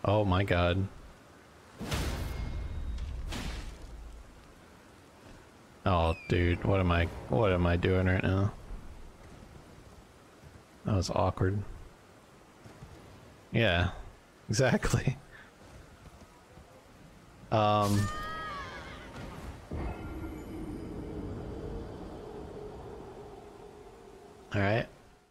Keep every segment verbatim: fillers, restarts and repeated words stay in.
Oh my god. Oh dude, what am I what am I doing right now? That was awkward. Yeah, exactly. Um All right.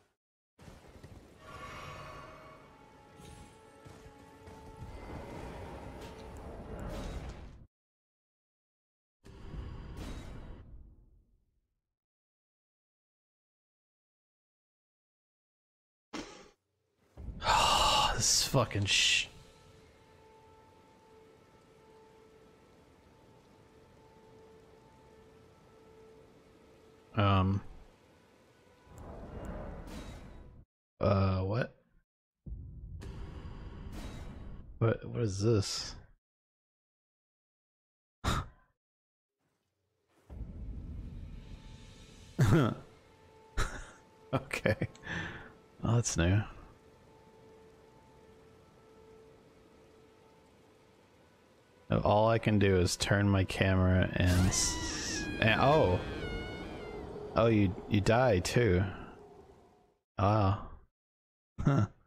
Oh, this is fucking sh. Um. Uh, what? What? What is this? Okay. Oh, that's new. All I can do is turn my camera and, s and oh, oh, you you die too. Ah, huh.